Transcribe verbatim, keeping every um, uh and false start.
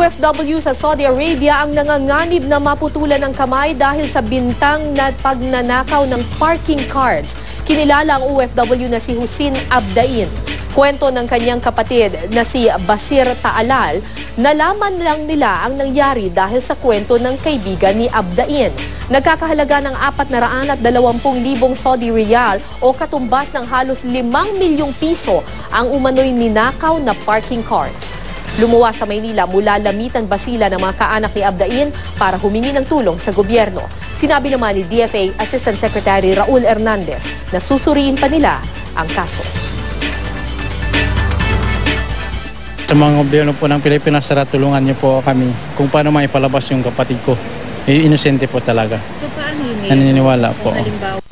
F W sa Saudi Arabia ang nanganganib na maputulan ng kamay dahil sa bintang na pagnanakaw ng parking cards. Kinilala ang O F W na si Husin Abdain. Kwento ng kanyang kapatid na si Basir Taalal, nalaman lang nila ang nangyari dahil sa kwento ng kaibigan ni Abdain. Nagkakahalaga ng apat na raan at dalawampung libong Saudi Riyal o katumbas ng halos limang milyong piso ang umano'y ninakaw na parking cards. Lumuwas sa Maynila mula Lamitan, Basila ng mga kaanak ni Abdain para humingi ng tulong sa gobyerno. Sinabi naman ni D F A Assistant Secretary Raul Hernandez na susuriin pa nila ang kaso. Sa mga gobyerno po ng Pilipinas, sara, tulungan niyo po kami kung paano maipalabas yung kapatid ko. Inosente po talaga. So paano yun? Naniniwala po. Halimbawa,